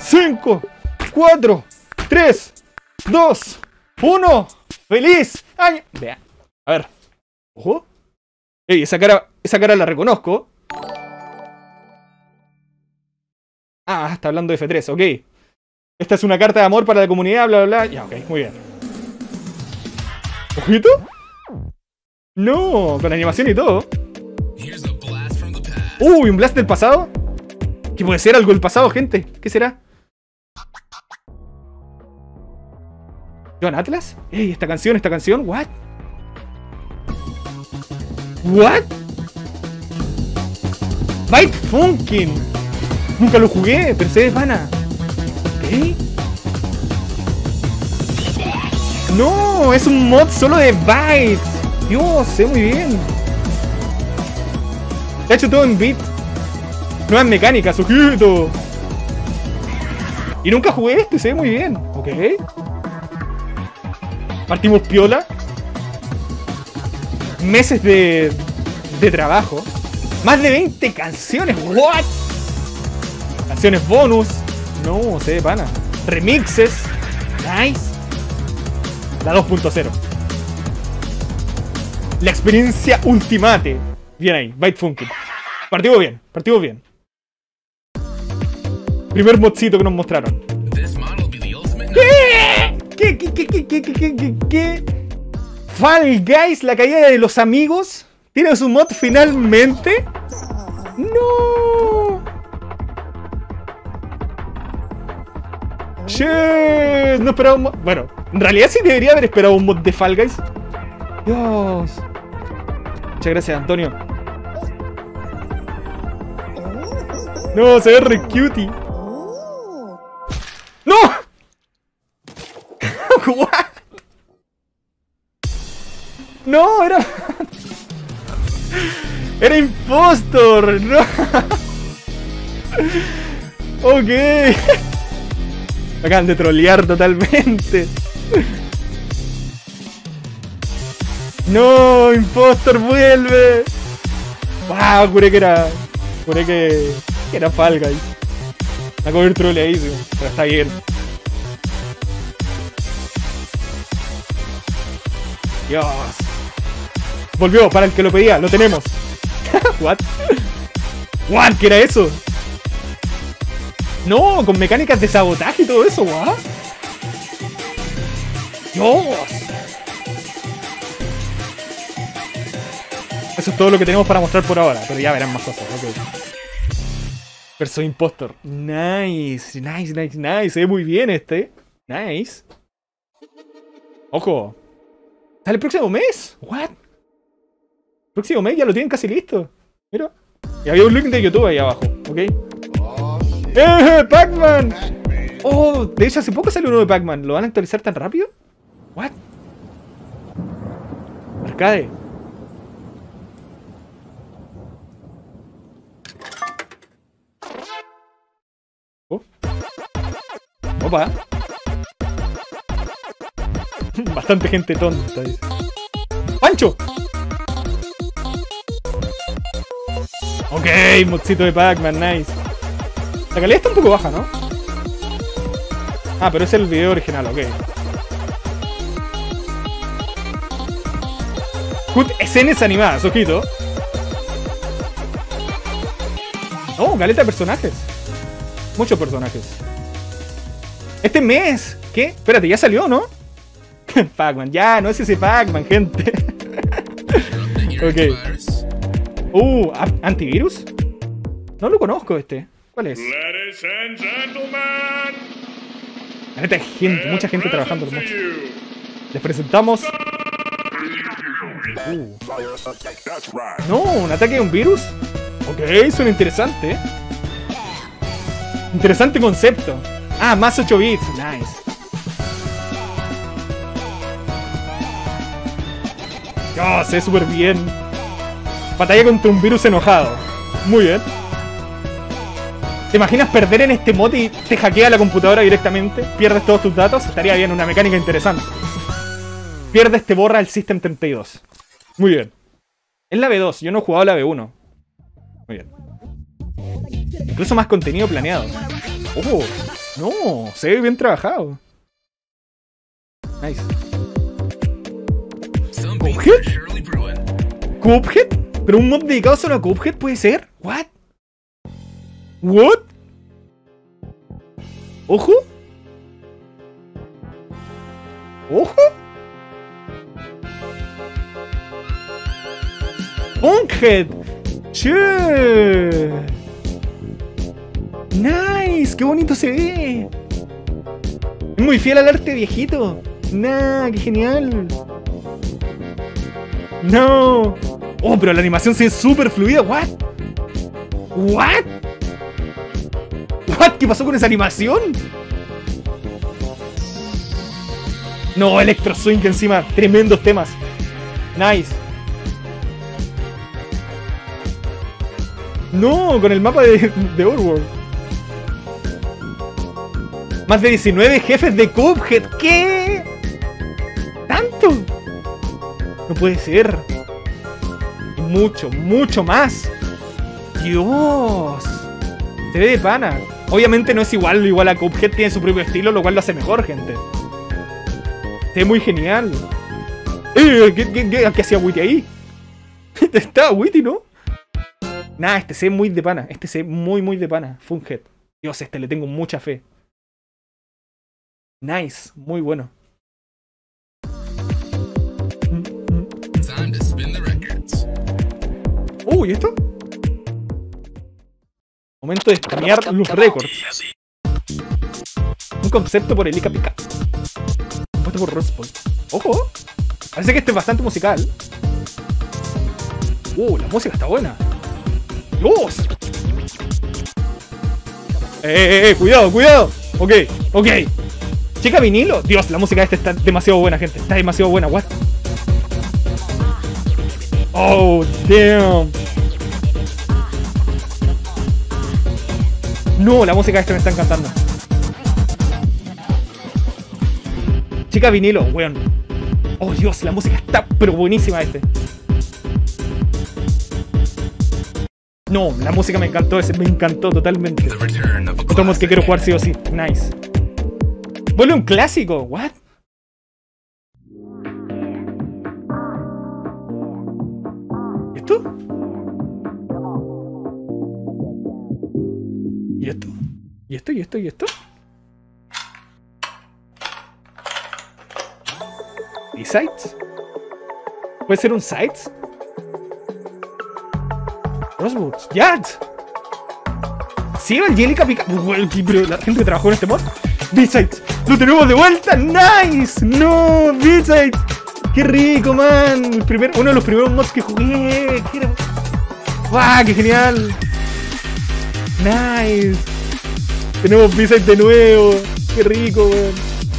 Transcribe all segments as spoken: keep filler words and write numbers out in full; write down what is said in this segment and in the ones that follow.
cinco, cuatro, tres, dos, uno. ¡Feliz año! Vea. A ver. Ojo. Ey, esa cara, esa cara la reconozco. Ah, está hablando de F tres, ok. Esta es una carta de amor para la comunidad, bla, bla, bla. Ya, ok, muy bien. ¿Ojito? No, con animación y todo. Uy, un blast del pasado. ¿Qué puede ser algo del pasado, gente? ¿Qué será? ¿John Atlas? Ey, esta canción, esta canción, what? What? Byte Funkin'. Nunca lo jugué, pero se ve pana. ¿Qué? No, es un mod solo de Byte. Dios, se ve muy bien. Se ha hecho todo en bit. Nuevas mecánicas, ojito. Y nunca jugué esto y se ve muy bien. Ok. Partimos piola. Meses de, de trabajo. Más de veinte canciones. What? Canciones bonus. No, se ve pana. Remixes. Nice. La dos punto cero. La experiencia ultimate. Bien ahí, Byte Funkin'. Partimos bien, partimos bien. Primer modcito que nos mostraron. ¿Qué? ¿Qué? ¿Qué? ¿Qué? ¿Qué? ¿Qué? ¿Qué? ¿Qué? ¿Qué? Fall Guys, la caída de los amigos. ¿Tiene su mod finalmente? ¡No! Shit, no esperaba un mod. Bueno, en realidad sí debería haber esperado un mod de Fall Guys. Dios. Muchas gracias, Antonio. No, se ve re cutie. ¡No! What? No, era... Era impostor. No. Ok. Me acaban de trolear totalmente. No, impostor, vuelve. Wow, juré que era... Juré que... que era Fall Guys. Va a comer troleadísimo, pero está bien. Dios. Volvió, para el que lo pedía, lo tenemos. What? What, ¿qué era eso? No, con mecánicas de sabotaje y todo eso, what? Dios. Eso es todo lo que tenemos para mostrar por ahora, pero ya verán más cosas, ok. Verso Impostor. Nice, nice, nice, nice. Se ve muy bien este. Nice. Ojo. ¿Sale el próximo mes? What? Próximo mes ya lo tienen casi listo. Mira. Y había un link de YouTube ahí abajo, ok. ¡Eh! ¡Pac-Man! Oh, de hecho hace poco salió uno de Pac-Man. ¿Lo van a actualizar tan rápido? What? Arcade. Oh. Opa. Bastante gente tonta, dice. ¡Pancho! Ok, modcito de Pac-Man, nice. La calidad está un poco baja, ¿no? Ah, pero es el video original, ok. Cut escenas animadas, ojito. Oh, caleta de personajes. Muchos personajes. Este mes. ¿Qué? Espérate, ya salió, ¿no? Pac-Man, ya, no es ese Pac-Man, gente. Ok. Uh, ¿antivirus? No lo conozco este. ¿Cuál es? La neta hay gente, mucha gente trabajando mucho. Les presentamos... Uh. No, un ataque de un virus. Ok, suena interesante. Interesante concepto. Ah, más ocho bits, nice. Oh, se ve súper bien. Batalla contra un virus enojado. Muy bien. ¿Te imaginas perder en este mod y te hackea la computadora directamente? ¿Pierdes todos tus datos? Estaría bien, una mecánica interesante. Pierdes, te borra el System treinta y dos. Muy bien. Es la B dos, yo no he jugado la B uno. Muy bien. Incluso más contenido planeado. Oh, No, se ve bien trabajado. Nice. ¿Cuphead? ¿Cuphead? ¿Pero un mod dedicado solo a Cuphead puede ser? ¿What? ¿What? ¿Ojo? ¿Ojo? ¡Punkhead! ¡Che! ¡Nice! ¡Qué bonito se ve! Es muy fiel al arte viejito. ¡Nah! ¡Qué genial! ¡No! ¡Oh, pero la animación se ve súper fluida! ¿What? ¿What? ¿What? ¿Qué pasó con esa animación? No, Electro Swing encima. Tremendos temas. Nice. No, con el mapa de, de Overworld. Más de diecinueve jefes de Cuphead. ¿Qué? ¿Tanto? No puede ser. Mucho, mucho más. Dios. Se ve de pana. Obviamente no es igual, igual a Cuphead, tiene su propio estilo, lo cual lo hace mejor, gente. Se ve muy genial. Eh, ¿Qué, qué, qué, qué hacía Witty ahí? Estaba Witty, ¿no? Nah, este se ve muy de pana. Este se ve muy, muy de pana. Funkhead. Dios, este le tengo mucha fe. Nice. Muy bueno. Uy, uh, ¿y esto? Momento de spamear los récords. Un concepto por Elika Pika. Compuesto por Rosspol. Ojo. Parece que este es bastante musical. Uh, la música está buena. ¡Dios! Eh, eh, eh, cuidado, cuidado. Ok, ok. Chica vinilo. Dios, la música de este está demasiado buena, gente. Está demasiado buena, what? Oh, damn. No, la música de este me está encantando. Chica vinilo, weón. Oh, Dios, la música está pero buenísima este. No, la música me encantó, ese me encantó totalmente. Otro mod que quiero jugar sí o sí. Nice. Vuelve un clásico, what? ¿Y esto? ¿Y esto? ¿Y esto? ¿Y esto? ¿Y esto? ¿Y sites? ¿Puede ser un sites? Crossbows, Yad. Sí, el Angelica Pika. Pero la gente que trabajó en este mod. B-Sides, lo tenemos de vuelta. Nice. No, B-Sides. Qué rico, man. El primer, uno de los primeros mods que jugué. ¿Qué era? ¡Wow! ¡Qué genial! Nice. Tenemos B-Sides de nuevo. Qué rico, man.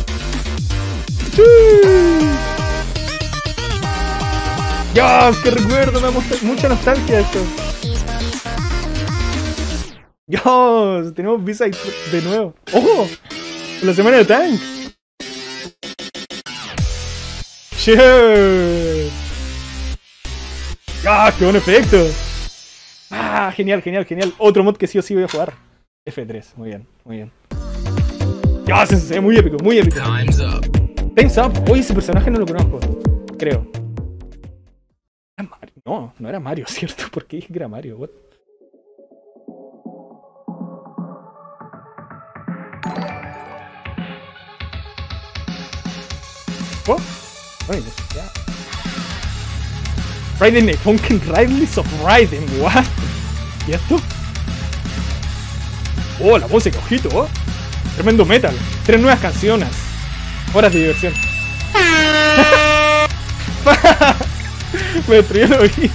Dios, qué recuerdo. Me da mucha nostalgia esto. Dios, tenemos B-Side de nuevo. ¡Ojo! La semana de Tank. ¡Shit! ¡Ah, qué buen efecto! ¡Ah, genial, genial, genial! Otro mod que sí o sí voy a jugar. F tres, muy bien, muy bien. ¡Dios, se ve muy épico, muy épico! Time's up. Time's up. Oye, ese personaje no lo conozco. Creo. ¿Era Mario? No, no era Mario, ¿cierto? ¿Por qué dije que era Mario? What? Oh, bueno, ya. Riding the Funkin' Ridleys of Riding, what? ¿Y esto? Oh, la música, ojito, oh. Tremendo metal. Tres nuevas canciones. Horas de diversión. Me destruyó el oído.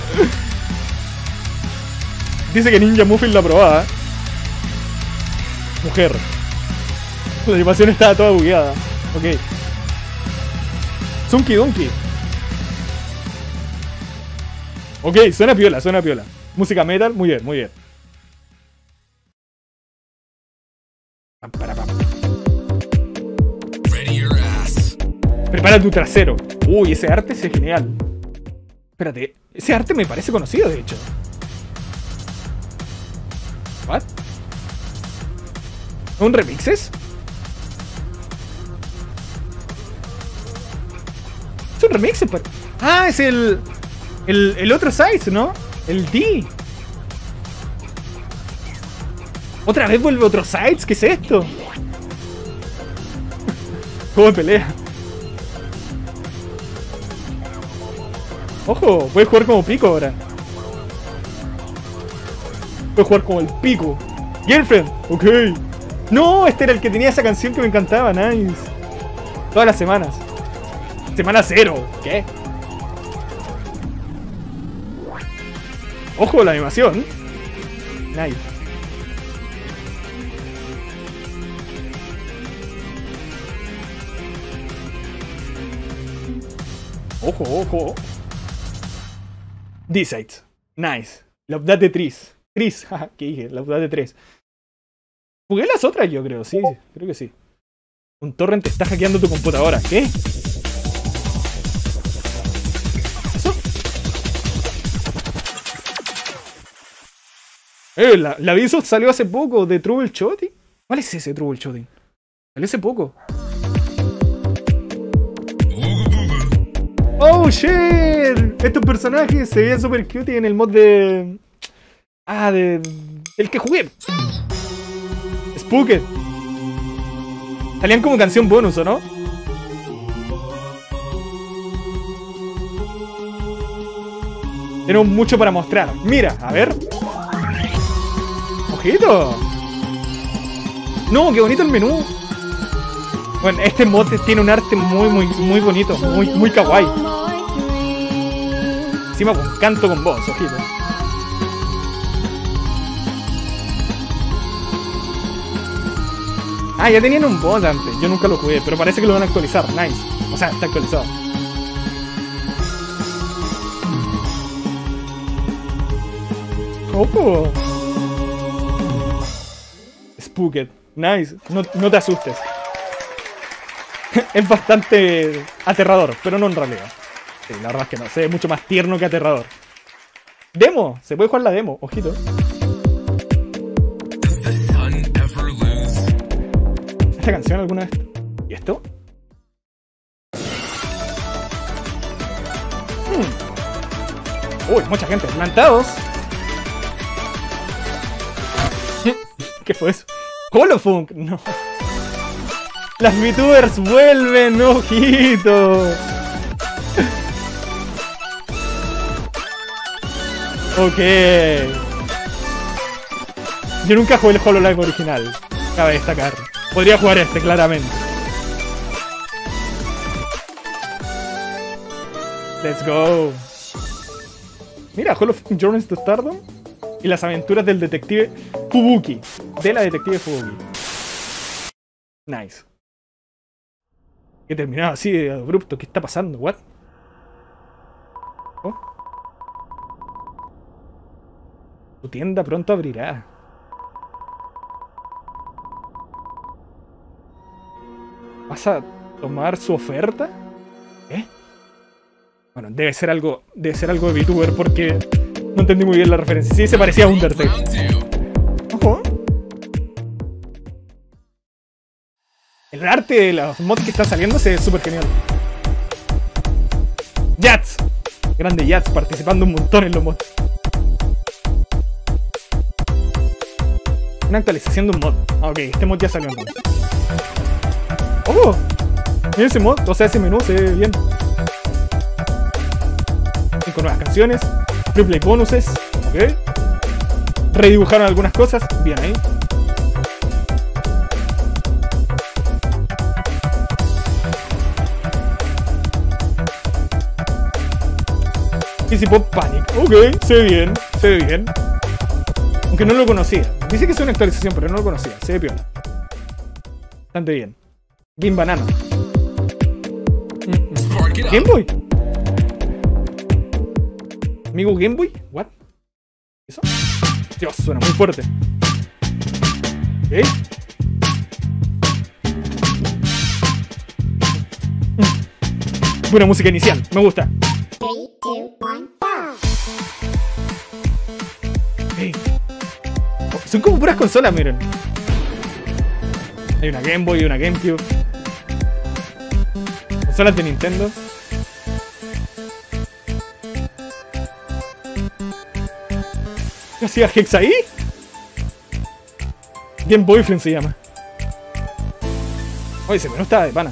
Dice que Ninja Muffin la probaba. ¿Eh? Mujer. La animación estaba toda bugueada. Ok. Zunky Donkey. Ok, suena piola, suena piola. Música metal, muy bien, muy bien. Pam, para, pam. Prepara tu trasero. Uy, ese arte es genial. Espérate, ese arte me parece conocido, de hecho. ¿What? ¿Un remixes? Es un remix. Pero... Ah, es el, el... El otro size, ¿no? El D. ¿Otra vez vuelve otro size? ¿Qué es esto? Juego de pelea. Ojo, puedes jugar como Pico ahora. Puedes jugar como el Pico. Girlfriend, ok. No, este era el que tenía esa canción que me encantaba, nice. Todas las semanas. Semana cero, ¿qué? Ojo la animación. Nice. Ojo, ojo. D-Sides. Nice. Laudate tres. Tris, jaja, ¿qué dije? Laudate tres. Jugué las otras yo creo, sí, creo que sí. Un torrent está hackeando tu computadora. ¿Qué? ¿Eso? Eh, la, la aviso salió hace poco de Troubleshooting. ¿Cuál es ese Troubleshooting? Salió hace poco. ¡Oh, shit! Estos personajes se veían super cute en el mod de... Ah, de... El que jugué. Spooked. Salían como canción bonus, ¿o no? Tenemos mucho para mostrar. Mira, a ver. ¡Ojito! No, qué bonito el menú. Bueno, este mod tiene un arte muy, muy, muy bonito. Muy, muy kawaii. Encima con canto con voz, ojito. Ah, ya tenían un bot antes. Yo nunca lo jugué, pero parece que lo van a actualizar. Nice. O sea, está actualizado. ¡Ojo! Spooked. Nice. No, no te asustes. Es bastante aterrador, pero no en realidad. Sí, la verdad es que no. Se ve mucho más tierno que aterrador. Demo. Se puede jugar la demo. Ojito. ¿Esta canción alguna vez? ¿Y esto? Hmm. Uy, mucha gente. Plantados. ¿Qué fue eso? Holofunk. No. Las VTubers vuelven, ojito. Ok. Yo nunca jugué el HoloLive original. Cabe destacar. Podría jugar este, claramente. Let's go. Mira, Holofunk Journeys to Stardom y las aventuras del detective Fubuki. De la detective Fubuki. Nice. Que terminaba así de abrupto. ¿Qué está pasando? ¿What? ¿Oh? Tu tienda pronto abrirá. ¿Vas a tomar su oferta? ¿Eh? Bueno, debe ser algo. Debe ser algo de VTuber porque no entendí muy bien la referencia. Sí, se parecía a Undertale. Ojo. El arte de los mods que están saliendo se ve súper genial. Yats. Grande Yats participando un montón en los mods. Una actualización de un mod. Ah, ok, este mod ya salió entonces. ¡Oh! Mira ese mod, o sea, ese menú se ve bien. Cinco nuevas canciones. Triple bonuses. Ok. Redibujaron algunas cosas. Bien ahí. Easy Pop Panic. Ok, se ve bien, se ve bien. Aunque no lo conocía. Dice que es una actualización, pero no lo conocía. Se ve piola. Bastante bien. Game Banana. Mm-mm. ¿Game Boy? ¿Amigo Game Boy? ¿What? ¿Eso? Dios, suena muy fuerte. Ok. Mm. Buena música inicial, me gusta. Hey. Son como puras consolas, miren. Hay una Game Boy y una GameCube. Consolas de Nintendo. ¿Qué hacía Hex ahí? Game Boyfriend se llama. Oye, ese menú está de pana.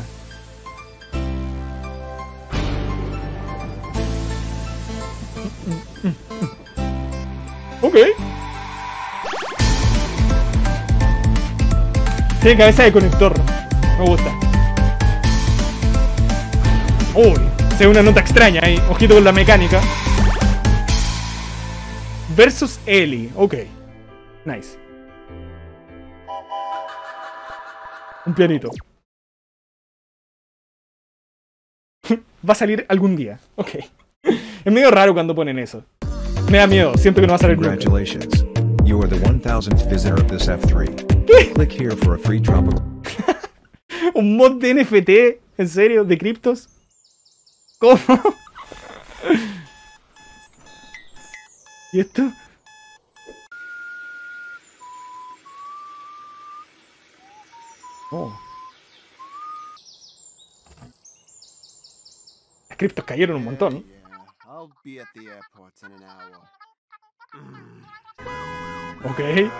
Ok. Tiene cabeza de conector. Me gusta. Uy, se ve una nota extraña ahí. Ojito con la mecánica. Versus Ellie. Ok. Nice. Un pianito. Va a salir algún día. Ok. Es medio raro cuando ponen eso. Me da miedo. Siento que no va a salir nunca. Congratulations. You are the one thousandth visitor of this F three. ¿Qué? Click here for a free tropical. ¿Un mod de N F T? ¿En serio? ¿De criptos? ¿Cómo? ¿Y esto? Oh. Las criptos cayeron un montón. Ok.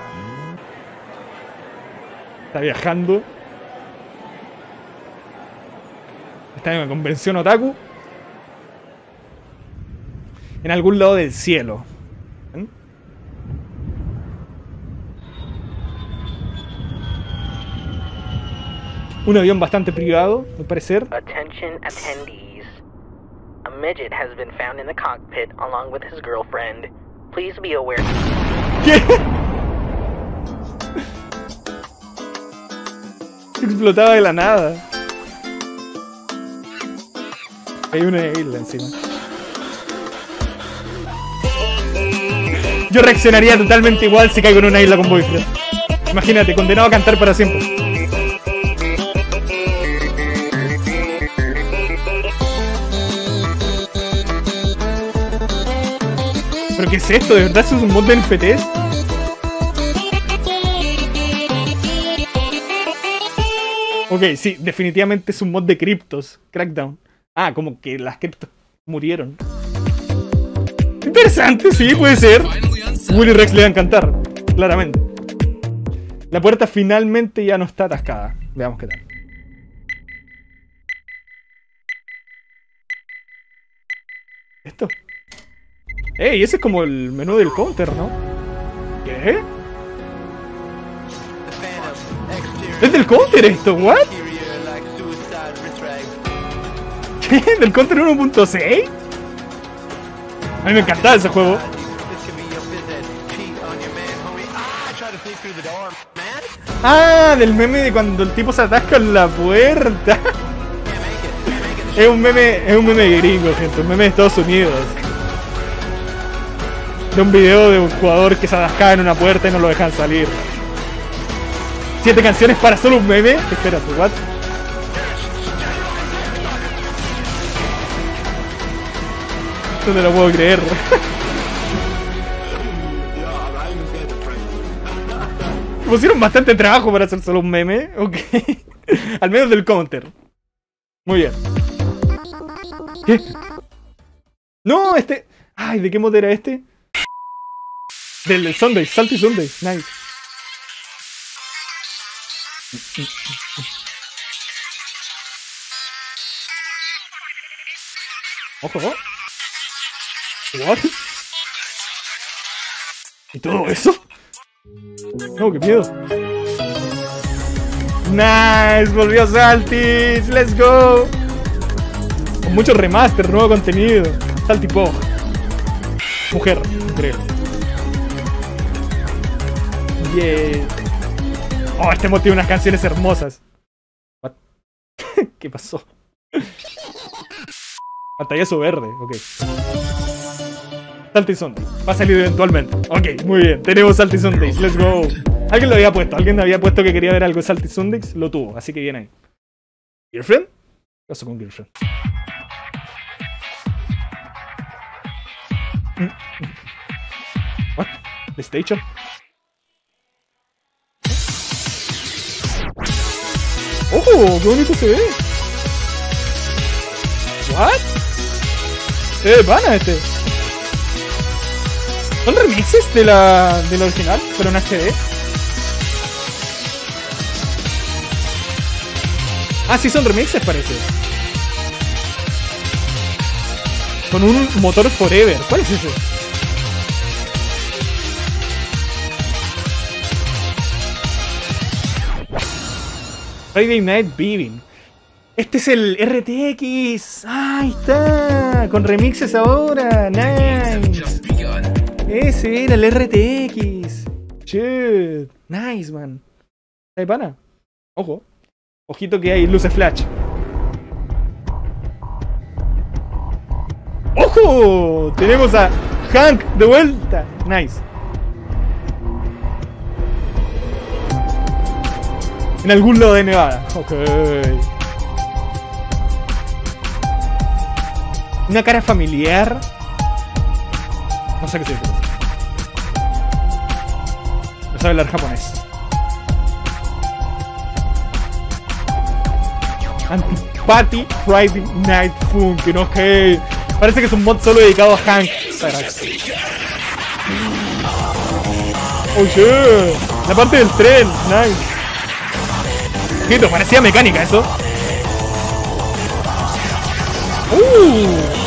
Está viajando. Está en una convención otaku. En algún lado del cielo. ¿Mm? Un avión bastante privado, al parecer. Attention attendees. A midget has been found in the cockpit along with his girlfriend. Please be aware. ¿Qué? Explotaba de la nada. Hay una isla encima. Yo reaccionaría totalmente igual si caigo en una isla con Boyfriend. Imagínate, condenado a cantar para siempre. ¿Pero qué es esto? ¿De verdad eso es un mod de N F Ts? Ok, sí, definitivamente es un mod de criptos. Crackdown. Ah, como que las criptos murieron. Interesante, sí, puede ser. Willy Rex le va a encantar, claramente. La puerta finalmente ya no está atascada. Veamos qué tal. ¿Esto? ¡Ey! Ese es como el menú del counter, ¿no? ¿Qué? ¿Es del counter esto? ¿What? ¿Qué? ¿Del counter uno punto seis? A mí me encantaba ese juego. Ah, del meme de cuando el tipo se atasca en la puerta. Es un meme, es un meme gringo, gente, un meme de Estados Unidos. De un video de un jugador que se atascaba en una puerta y no lo dejan salir. Siete canciones para solo un meme. Espérate, what? No te lo puedo creer. Pusieron bastante trabajo para hacer solo un meme. Ok. Al menos del counter. Muy bien. ¿Qué? No, este... Ay, ¿de qué mod era este? Del, del Sunday, Salty Sunday. Nice. Ojo. What? ¿Y todo eso? No, qué miedo. Nice, volvió Saltis. Let's go. Con mucho remaster, nuevo contenido. Salty Pog. Mujer, creo. Yeah. Oh, este mod tiene unas canciones hermosas. What? ¿Qué pasó? Pantallazo verde, ok. Salty Sunday. Va a salir eventualmente. Ok, muy bien. Tenemos Salty Sundays. Let's go. Alguien lo había puesto. Alguien había puesto que quería ver algo de Salty Sundays. Lo tuvo. Así que bien ahí. ¿Girlfriend? ¿Qué pasó con Girlfriend? What? ¿PlayStation? ¡Oh! ¡Qué bonito se ve! ¿What? ¡Eh, pana este! ¿Son remixes de la, de la original? Pero en H D. Ah, sí, son remixes, parece. Con un motor Forever. ¿Cuál es ese? Friday Night Beaving. Este es el R T X. Ah, ahí está. Con remixes ahora. Nice. Ese era el R T X. Shit. Nice, man. ¿Hay pana? Ojo. Ojito que hay luces flash. ¡Ojo! Tenemos a Hank de vuelta. Nice. En algún lado de Nevada. Ok. Una cara familiar. No sé qué significa. No sabe hablar japonés. Antipathy Friday Night Funkin'. Ok. Parece que es un mod solo dedicado a Hank. Oh shit. La parte del tren. Nice. Quieto, parecía mecánica eso. Uh.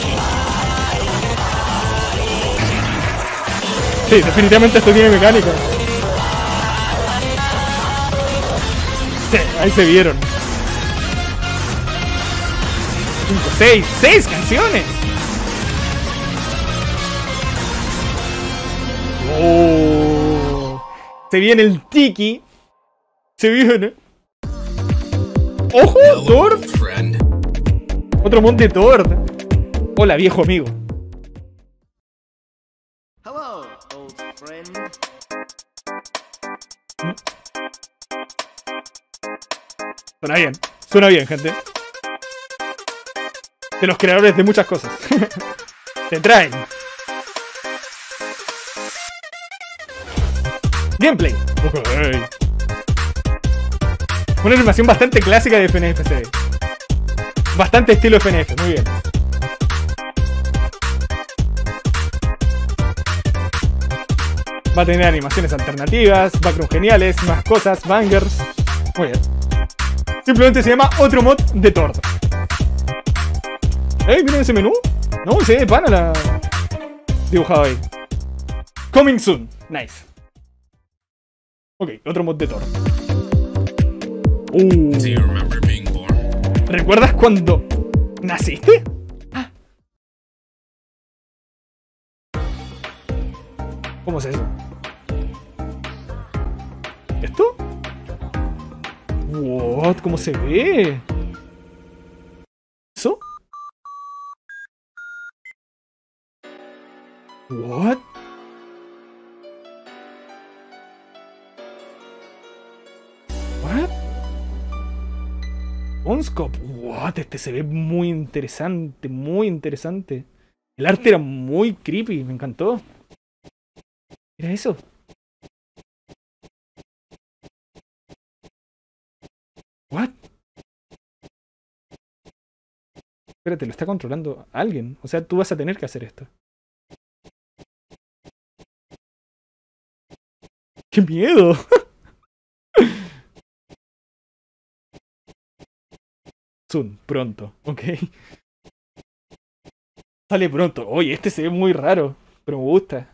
Sí, definitivamente esto tiene mecánica. Sí, ahí se vieron. cinco, seis, seis canciones. Oh. Se viene el tiki. Se viene. ¡Ojo! ¡Tord! Otro mod de Tord. Hola, viejo amigo. Hello, old friend. Suena bien. Suena bien, gente. De los creadores de muchas cosas. Te traen. Gameplay. Okay. Una animación bastante clásica de F N F se ve. Bastante estilo F N F, muy bien. Va a tener animaciones alternativas, background geniales, más cosas, bangers. Muy bien. Simplemente se llama otro mod de Tord. ¿Eh? ¿Miren ese menú? No, se ve pana la... dibujado ahí. Coming soon. Nice. Ok, otro mod de Tord. Uh. ¿Recuerdas cuando naciste? Ah. ¿Cómo es eso? ¿Esto? What? ¿Cómo se ve? ¿Eso? What? What? Onscope, what? Este se ve muy interesante, muy interesante. El arte era muy creepy, me encantó. Mira eso. What? Espérate, lo está controlando alguien. O sea, tú vas a tener que hacer esto. ¡Qué miedo! Soon, pronto, ok. Sale pronto. Oye, este se ve muy raro, pero me gusta.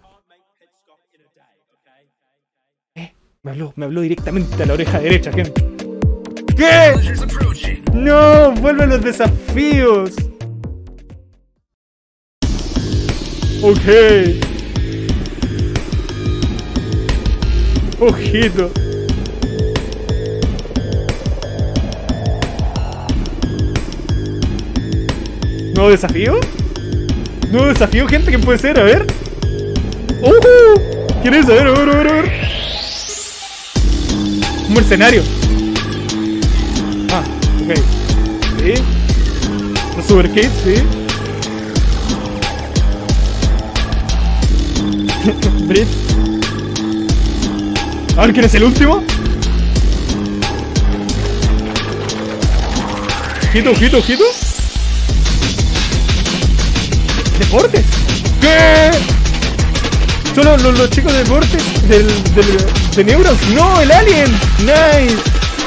Eh, me habló, me habló directamente a la oreja derecha, gente. ¿Qué? No, vuelven los desafíos. Ok. Ojito. ¿Nuevo desafío? ¿Nuevo desafío, gente? ¿Quién puede ser? A ver. ¡Uh! ¿Quién es? A ver, a ver, a ver, a ver. Un mercenario. Ah, ok. Sí. Los Super Kids, sí. Brit. A ver, ¿quién es el último? Ojito, ojito, ojito. ¿Deportes? ¿Qué? Solo los, los chicos de deportes del, del, de Newgrounds. No, el Alien. Nice.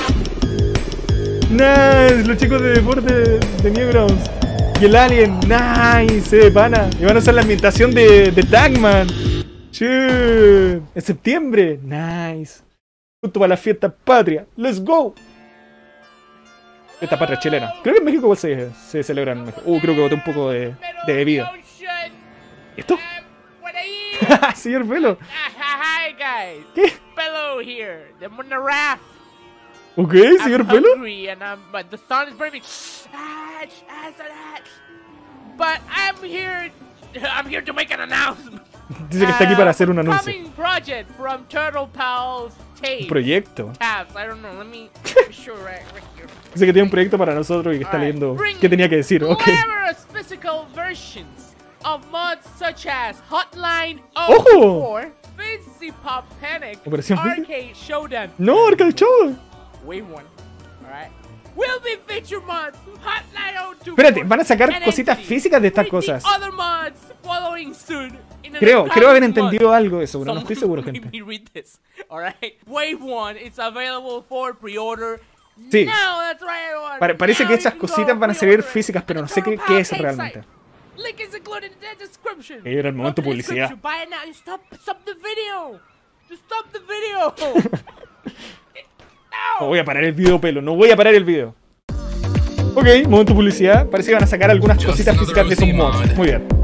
Nice. Los chicos de deportes de, de Newgrounds. Y el Alien. Nice, eh, pana. Y van a usar la ambientación de, de Tagman. Shit. En septiembre. Nice. Justo para la fiesta patria. Let's go. Fiesta patria chilena. Creo que en México igual se, se celebra en México. Uh, creo que boté un poco de, de bebida. ¿Y esto? Señor Pelo. Hi guys. ¿Qué? Pelo here. I'm on the raft. Ok, señor I'm Pelo. hungry and I'm, but the sun is burning me. Ah, ah, so that. But I'm here. I'm here to make an announcement. Dice que está aquí para hacer un anuncio. Coming project from Turtle Pals Tape. Un proyecto. Tabs. I don't know. Let me be sure right, right here. Dice que tiene un proyecto para nosotros y que está Alright. leyendo Bring qué tenía que decir. Ok. Glamorous physical versions of mods such as Hotline ¡Ojo! oh four, Fizzy Pop Panic, Operación Fizzy. Arcade Showdown. No, Arcade Show. Wave one. Alright. Will be feature mods Hotline oh two. Espérate, van a sacar and cositas Entity. físicas de estas With the cosas. Other mods following soon in an Creo, creo haber upcoming entendido month. algo de eso, pero no estoy seguro, Someone gente. made me read this. Alright. Wave one is available for pre-order. Sí. Now, that's right, everyone. Pare- parece Now que you esas can go cositas van a ser pre-order it físicas, pero at no the sé qué, Turtle qué Pal es Tape realmente. site. Link is included in the description. Era el momento Go to the publicidad. description, buy it now. You Stop, stop the video. Just stop the video. No voy a parar el video, Pelo. No voy a parar el video. Ok, momento publicidad. Parece que van a sacar algunas cositas físicas de esos mods. Muy bien.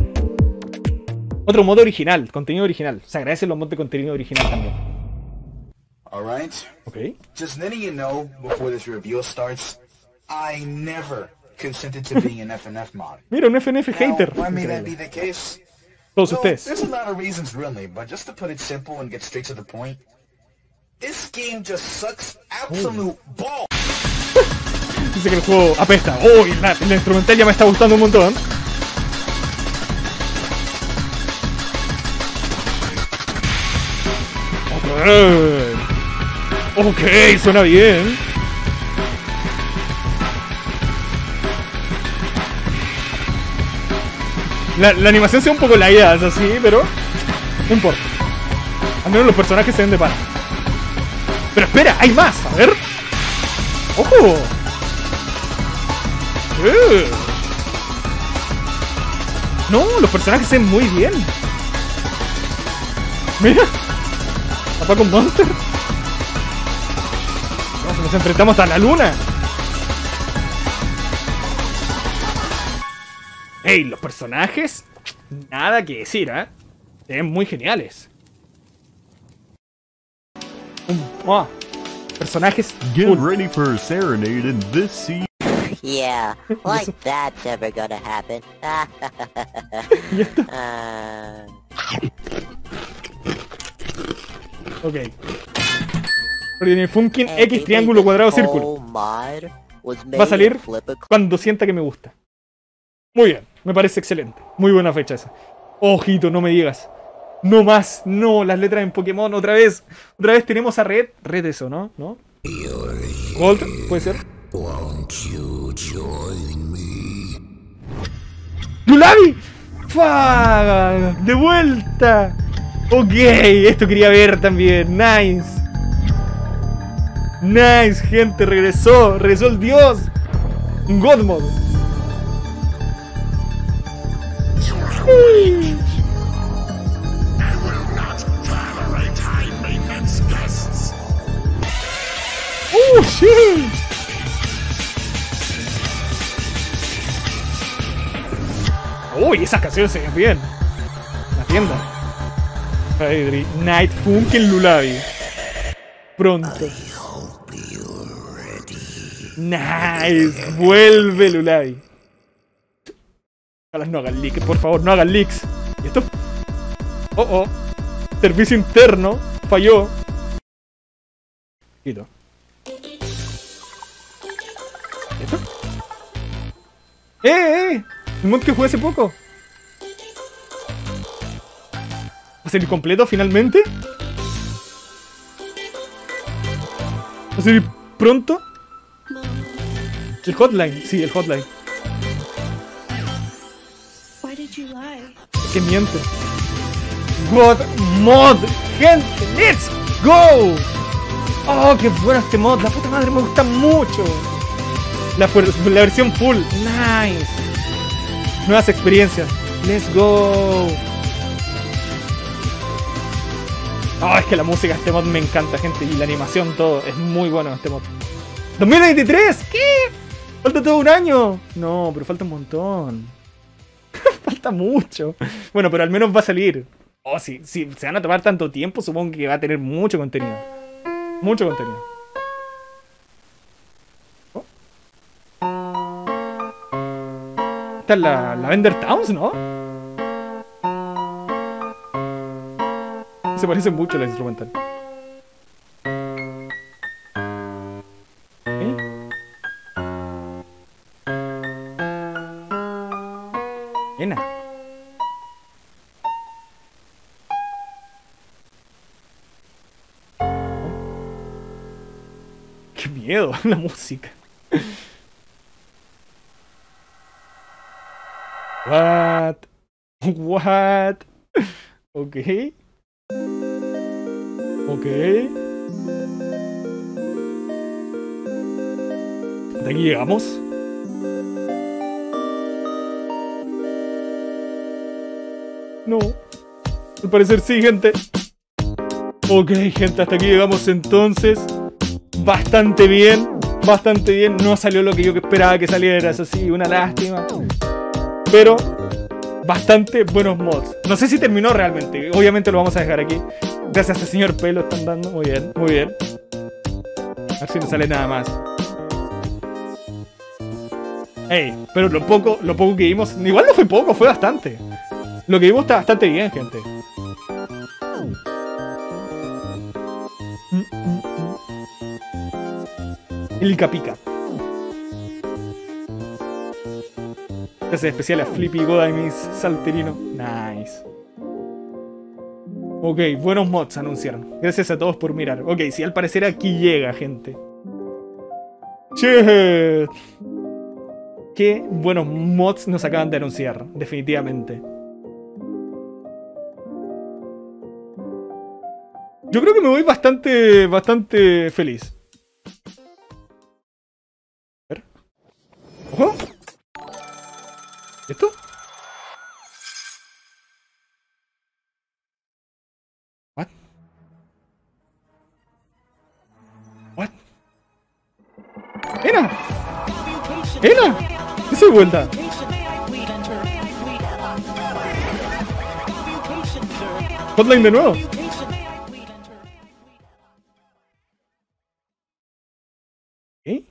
Otro modo original, contenido original. Se agradecen los mods de contenido original también. Alright? Ok. Just letting you know before this review starts, I never consented to being an F N F mod. Mira, un F N F hater. Now, why may that Increíble. be the case? Todos Well, ustedes. there's a lot of reasons really, but just to put it simple and get straight to the point, this game just sucks absolute balls. Dice que el juego apesta. Uy, la, la instrumental ya me está gustando un montón. Ok. Ok, suena bien. La, la animación sea un poco lagueada, es así, pero no importa. Al menos los personajes se ven de pana. Pero espera, hay más, a ver. ¡Ojo! Eh. No, los personajes se ven muy bien. Mira. Papá con Monster. Nos, nos enfrentamos a la luna. Ey, los personajes. Nada que decir, ¿eh? Se ven muy geniales. Um, ah, personajes. Get cool. ready for a serenade in this sea. Yeah, like that's ever gonna happen. ¿Y esto? uh, Ok. Ordinary Funkin and do you X think triángulo this cuadrado whole círculo. mod was Va a made salir to flip a cuando sienta que me gusta. Muy bien, me parece excelente. Muy buena fecha esa. Ojito, no me digas. No más, no, las letras en Pokémon otra vez. Otra vez tenemos a Red. Red eso, ¿no? ¿No? Gold, puede ser. ¡Lulabi! ¡Fuck! ¡De vuelta! Ok, esto quería ver también. Nice. Nice, gente, regresó. Regresó el dios. Godmode. Uy. ¡Uh, shit! Uy, esas canciones se ven bien. La tienda. Freddy, Night Funkin' Lulabi. Pronto. Nice. Vuelve Lulabi. Ojalá no hagan leaks, por favor, no hagan leaks. ¿Y esto? Oh, oh. Servicio interno. Falló. Quito. ¿Y esto? ¡Eh, eh! Un mod que jugué hace poco. ¿Va a salir completo finalmente? ¿Va a salir pronto? El hotline, sí, el hotline. Why did you lie? Que miente. God Mod, gente, let's go. Oh, qué bueno este mod, la puta madre, me gusta mucho. La, la versión full, nice. Nuevas experiencias, let's go. Oh, es que la música de este mod me encanta, gente, y la animación, todo, es muy bueno este mod. ¿dos mil veintitrés? ¿Qué? Falta todo un año. No, pero falta un montón. Falta mucho. Bueno, pero al menos va a salir. Oh, si, si se van a tomar tanto tiempo, supongo que va a tener mucho contenido. Mucho contenido. Oh. Esta es la, la Vender Towns, ¿no? Se parece mucho a la instrumental. ¿Eh? Ena. Qué miedo la música. What? What? Ok. Ok. ¿De aquí llegamos? No. Al parecer sí, gente. Ok, gente, hasta aquí llegamos entonces. Bastante bien. Bastante bien. No salió lo que yo esperaba que saliera. Eso sí, una lástima. Pero bastante buenos mods. No sé si terminó realmente. Obviamente lo vamos a dejar aquí. Gracias a este señor P lo están dando. Muy bien, muy bien. A ver si no sale nada más. Ey, pero lo poco, lo poco que vimos. Igual no fue poco, fue bastante. Lo que vimos está bastante bien, gente. El Capica. Gracias especial a Flippy Godamis Salterino. Nice. Ok, buenos mods anunciaron. Gracias a todos por mirar. Ok, si al parecer aquí llega, gente. Che. Qué buenos mods nos acaban de anunciar, definitivamente. Yo creo que me voy bastante, bastante feliz. A ver. ¡Ojo! ¿Esto? What? What? ¡Ena! ¡Ena! ¿Qué se vuelta? Hotline de nuevo. ¿Eh?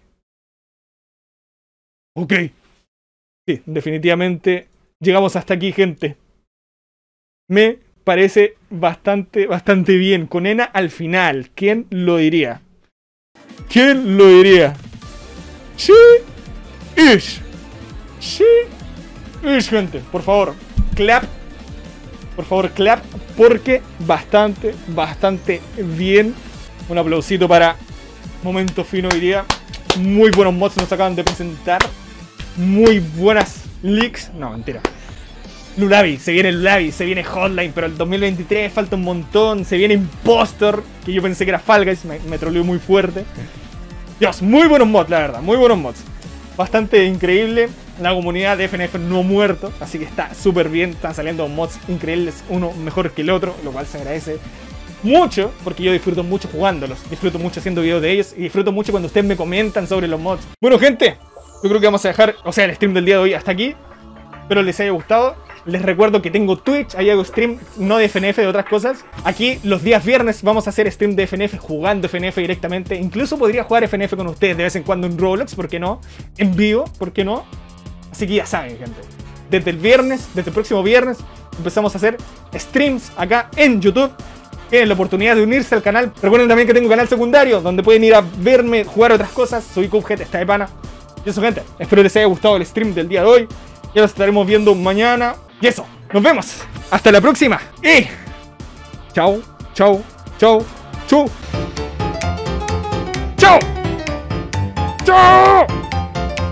Ok. Sí, definitivamente llegamos hasta aquí, gente. Me parece bastante, bastante bien. Con Ena al final. ¿Quién lo diría? ¿Quién lo diría? Sí. Ish. Sí. Ish, gente. Por favor, clap. Por favor, clap. Porque bastante, bastante bien. Un aplausito para Momento Fino hoy día. Muy buenos mods nos acaban de presentar. Muy buenas leaks. No, mentira. Lulabi, se viene Lulabi, se viene Hotline, pero el dos mil veintitrés falta un montón. Se viene Impostor, que yo pensé que era Fall Guys, me, me troleó muy fuerte. Dios, muy buenos mods, la verdad, muy buenos mods. Bastante increíble. La comunidad de F N F no ha muerto, así que está súper bien. Están saliendo mods increíbles, uno mejor que el otro, lo cual se agradece mucho, porque yo disfruto mucho jugándolos. Disfruto mucho haciendo videos de ellos y disfruto mucho cuando ustedes me comentan sobre los mods. Bueno, gente, yo creo que vamos a dejar, o sea, el stream del día de hoy hasta aquí. Espero les haya gustado. Les recuerdo que tengo Twitch, ahí hago stream, no de F N F, de otras cosas. Aquí los días viernes vamos a hacer stream de F N F, jugando F N F directamente. Incluso podría jugar F N F con ustedes de vez en cuando en Roblox, ¿por qué no? En vivo, ¿por qué no? Así que ya saben, gente. Desde el viernes, desde el próximo viernes, empezamos a hacer streams acá en YouTube. Tienen la oportunidad de unirse al canal. Recuerden también que tengo un canal secundario donde pueden ir a verme jugar otras cosas. Soy Cuphead, está de pana. Y eso, gente, espero les haya gustado el stream del día de hoy. Ya los estaremos viendo mañana. Y eso, nos vemos. Hasta la próxima. Y chao, chao, chao, chao. Chao. Chao.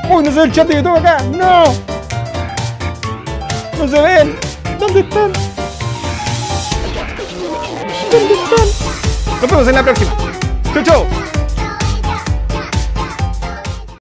¡Uy, no se ve el chat de YouTube acá! ¡No! ¡No se ven! ¿Dónde están? ¿Dónde están? Nos vemos en la próxima. ¡Chau, chau!